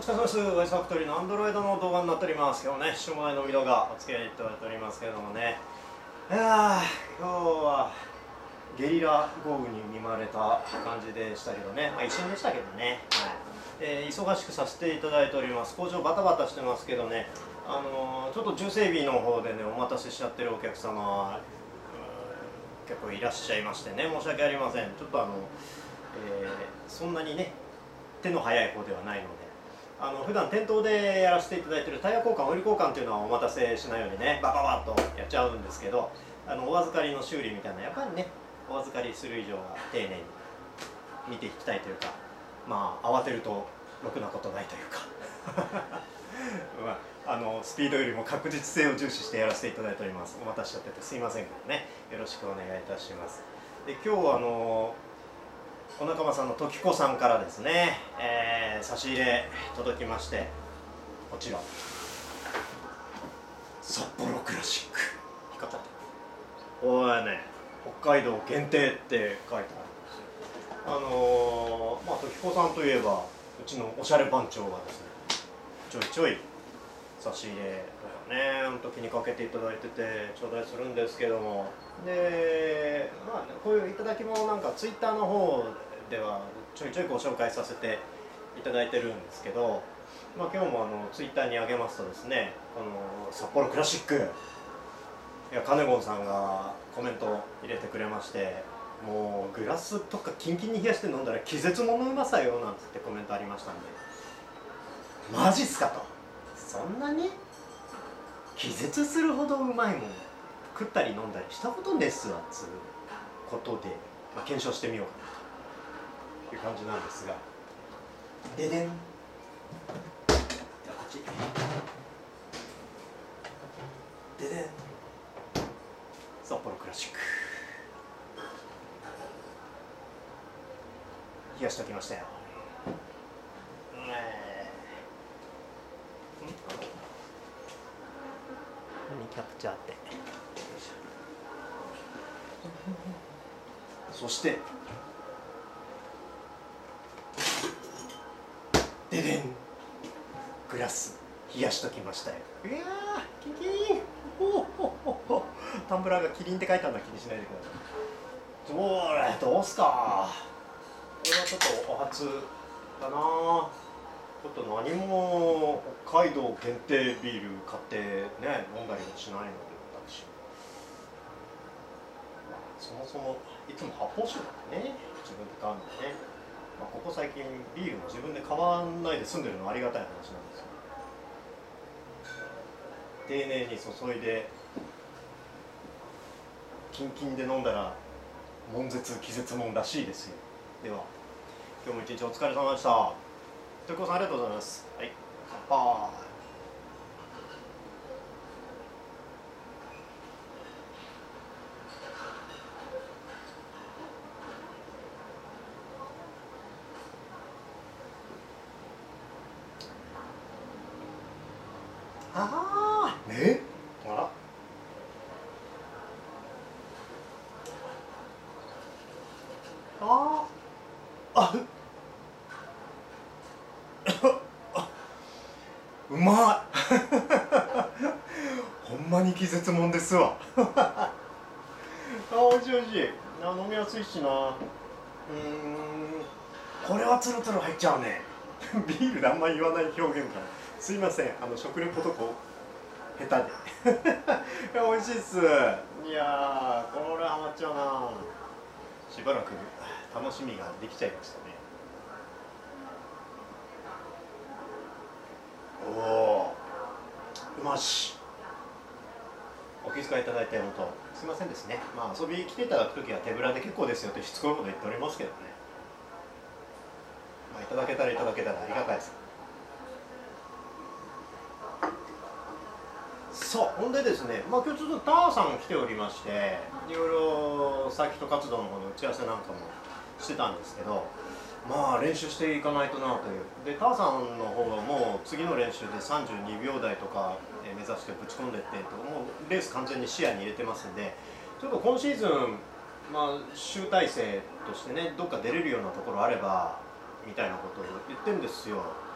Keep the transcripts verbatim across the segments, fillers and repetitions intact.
疲れ様です。ワイスファクトリーのアンドロイドの動画になっております。今日もね、しょうもないのみ動画お付き合いいただいておりますけれどもね。いやー、今日はゲリラ豪雨に見舞われた感じでしたけどね。まあ一瞬でしたけどね。はい。えー、忙しくさせていただいております。工場バタバタしてますけどね。あのー、ちょっと重整備の方でね、お待たせしちゃってるお客様、結構いらっしゃいましてね、申し訳ありません。ちょっとあの、えー、そんなにね、手の早い方ではないので、あの普段店頭でやらせていただいているタイヤ交換、オイル交換っていうのはお待たせしないようにね、バババッとやっちゃうんですけど、あのお預かりの修理みたいな、やっぱりね、お預かりする以上は丁寧に見ていきたいというか、まあ慌てるとろくなことないというかまあ、あのスピードよりも確実性を重視してやらせていただいております。お待たせしちゃっててすいませんけどね、よろしくお願いいたします。で、今日はあのお仲間さんの時子さんからですね、えー、差し入れ届きまして、こちら札幌クラシック光っちゃったおいね、北海道限定って書いてあるんですよ。あのー、まあ時子さんといえばうちのおしゃれ番長がですね、ちょいちょい差し入れとかね、あの時にかけていただいてて頂戴するんですけども、で、まあ、ね、こういういただき物なんかツイッターの方ではちょいちょいご紹介させていただいてるんですけど、まあ、今日もあのツイッターに上げますとですね、この札幌クラシック、いやカネゴンさんがコメント入れてくれまして、もうグラスとかキンキンに冷やして飲んだら気絶ものうまさよなんつってコメントありましたんで、マジっすかと、そんなに気絶するほどうまいもん食ったり飲んだりしたことねっすわっつうことで、まあ、検証してみようかなという感じなんですが、ででん、ではこっちででん、札幌クラシック冷やしておきましたよ。何キャプチャーって、そしてででん、グラス冷やしときましたよ。いやーキキーン、ほほほほ、タンブラーがキリンって書いたんだ、気にしないでください。どうどうすか、これはちょっとお初だな。ちょっと何も北海道限定ビール買ってね飲んだりもしないので、私、まあ、そもそもいつも発泡酒なんでね、自分で買うのでね、まあ、ここ最近ビールも自分で買わないで済んでるのはありがたい話なんですよ。丁寧に注いでキンキンで飲んだら悶絶気絶もんらしいですよ。では今日も一日お疲れ様でした。時子さんありがとうございます。はい、乾杯。ああ、ね、あら、ああ、あ、うまいほんまに気絶もんですわあ、おいしいおいしい、あ、飲みやすいしな。うーん、これはツルツル入っちゃうねビールであんまり言わない表現からすいません、あの食レポとこ下手でいや、美味しいっす。いやー、これハマっちゃうな。しばらく楽しみができちゃいましたね。おお、うまし。お気遣いいただいて本当すいませんですね。まあ遊びに来ていただくときは手ぶらで結構ですよとしつこいこと言っておりますけどね、まあ、いただけたらいただけたらありがたいです。そう、ほんでですね、まあ、今日ちょっとターさん来ておりまして、いろいろサーキット活動の方の打ち合わせなんかもしてたんですけど、まあ練習していかないとなという。で、ターさんの方はもう次の練習でさんじゅうにびょう台とか目指してぶち込んでってと、もうレース完全に視野に入れてますんで、ちょっと今シーズン、まあ、集大成としてね、どっか出れるようなところあればみたいなことを言ってるんですよ。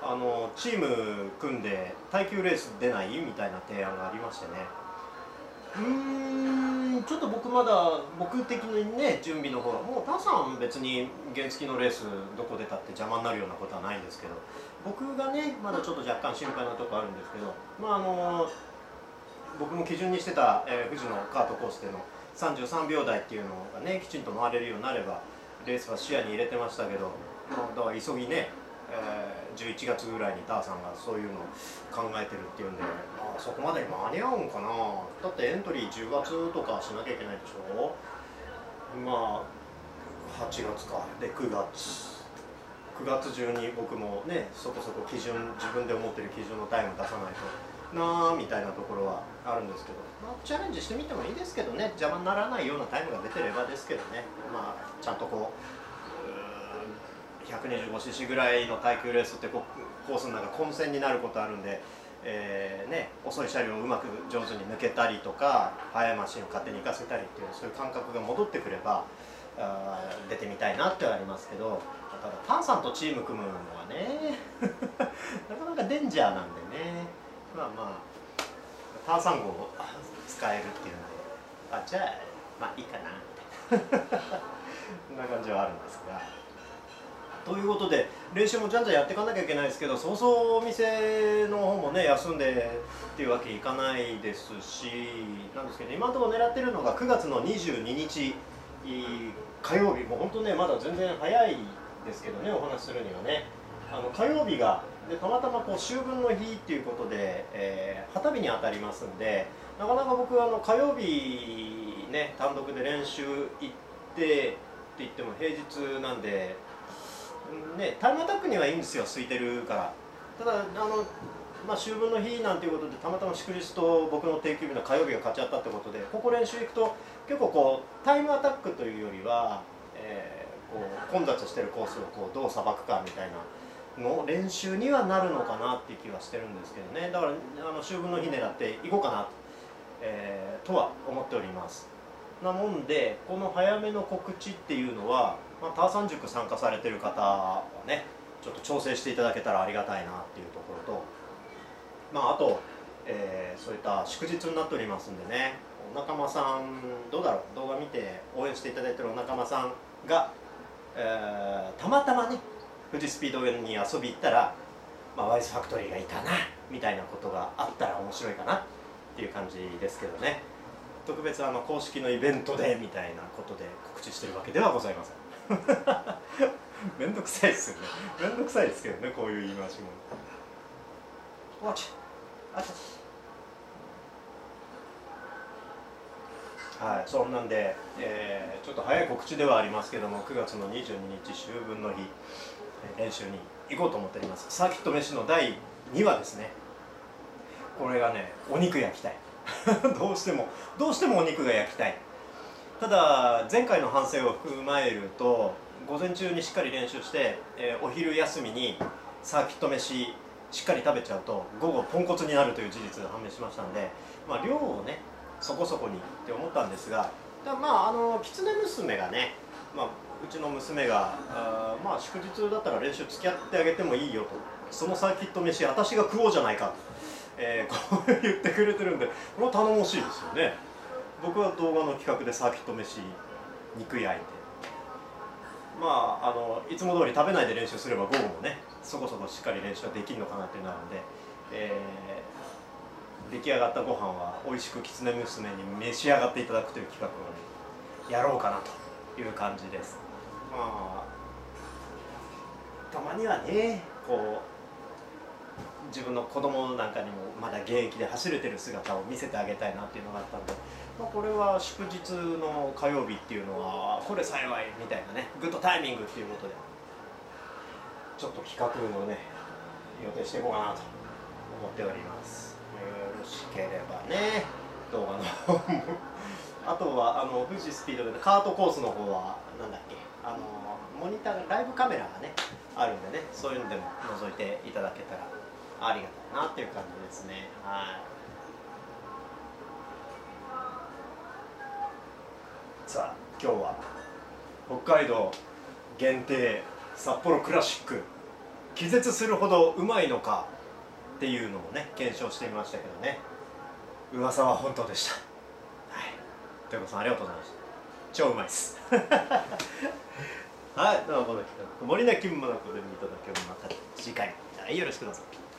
あのチーム組んで耐久レース出ないみたいな提案がありましてね。うーんちょっと僕まだ僕的にね準備の方はもうタさん別に原付のレースどこ出たって邪魔になるようなことはないんですけど、僕がねまだちょっと若干心配なとこあるんですけど、まああの僕も基準にしてた、えー、富士のカートコースでのさんじゅうさんびょう台っていうのがねきちんと回れるようになればレースは視野に入れてましたけど、まあ、だから急ぎね、えー、じゅういちがつぐらいにターさんがそういうのを考えてるっていうんで、まあ、そこまでに間に合うんかな。だってエントリーじゅうがつとかしなきゃいけないでしょ。まあはちがつかでくがつくがつ中に僕もねそこそこ基準自分で思ってる基準のタイム出さないとなあみたいなところはあるんですけど、まあ、チャレンジしてみてもいいですけどね。邪魔にならないようなタイムが出てればですけどね、まあ、ちゃんとこう ひゃくにじゅうごシーシー ぐらいの耐久レースってこうコースの中混戦になることあるんで、えーね、遅い車両をうまく上手に抜けたりとか速いマシンを勝手に行かせたりっていうそういう感覚が戻ってくればあ出てみたいなってはありますけど、ただタンさんとチーム組むのはねなかなかデンジャーなんでね。まあまあターサン号を使えるっていうので、あじゃあまあいいかなみたいなそんな感じはあるんですが、ということで練習もちゃんとやっていかなきゃいけないですけど、そうそうお店の方もね休んでっていうわけいかないですしなんですけど、今のところ狙ってるのがくがつのにじゅうににち火曜日。もう本当ねまだ全然早いですけどねお話しするにはね、あの火曜日がでたまたまこう秋分の日っていうことで、えー、旗日に当たりますんで、なかなか僕はあの火曜日ね単独で練習行ってって言っても平日なんで、ね、タイムアタックにはいいんですよ空いてるから。ただあの、まあ、秋分の日なんていうことでたまたま祝日と僕の定休日の火曜日が勝っちゃったってことで、ここ練習行くと結構こうタイムアタックというよりは、えー、こう混雑してるコースをこうどうさばくかみたいなの練習にはなるのかなっていう気はしてるんですけどね。だからあの秋分の日狙っていこうかなと、えー、とは思っております。なもんでこの早めの告知っていうのは、まあ、ターサン塾参加されてる方はねちょっと調整していただけたらありがたいなっていうところと、まああと、えー、そういった祝日になっておりますんでね、お仲間さんどうだろう、動画見て応援していただいてるお仲間さんが、えー、たまたまね富士スピードウェイに遊び行ったら、まあ、ワイズファクトリーがいたなみたいなことがあったら面白いかなっていう感じですけどね。特別あの公式のイベントでみたいなことで告知してるわけではございませんめんどくさいですよね。めんどくさいですけどねこういう言い回しも。わちあちはい、そんなんで、えー、ちょっと早い告知ではありますけどもくがつのにじゅうににち秋分の日練習に行こうと思っております。サーキット飯のだいにわですね。これがねお肉焼きたいどうしてもどうしてもお肉が焼きたい。ただ前回の反省を踏まえると午前中にしっかり練習して、えー、お昼休みにサーキット飯しっかり食べちゃうと午後ポンコツになるという事実が判明しましたので、まあ、量をねそこそこにって思ったんですが、だまああの狐娘がね、まあ、うちの娘があまあ祝日だったら練習付き合ってあげてもいいよと、そのサーキット飯私が食おうじゃないかと、えー、こう言ってくれてるんでこれは頼もしいですよね。僕は動画の企画でサーキット飯肉焼いて、まああのいつも通り食べないで練習すれば午後もねそこそこしっかり練習ができるのかなっていうのがあるので、えー、出来上がったご飯は美味しく狐娘に召し上がっていただくという企画を、ね、やろうかなという感じです。まあたまにはねこう自分の子供なんかにもまだ現役で走れてる姿を見せてあげたいなっていうのがあったんで、まあ、これは祝日の火曜日っていうのはこれ幸いみたいなねグッドタイミングっていうことでちょっと企画をね予定していこうかなと思っております。よろしければね動画の方もあとはあの富士スピードでカートコースの方はなんだっけあのモニターライブカメラがねあるんでね、そういうのでも覗いていただけたらありがたいなっていう感じですね。はい。さあ今日は北海道限定札幌クラシック気絶するほどうまいのかっていうのをね検証してみましたけどね、噂は本当でした。はい、ということさんありがとうございました。超うまいですはい、ではこの企画「森なきんまなこ」で見ただけをまた次回よろしくどうぞ。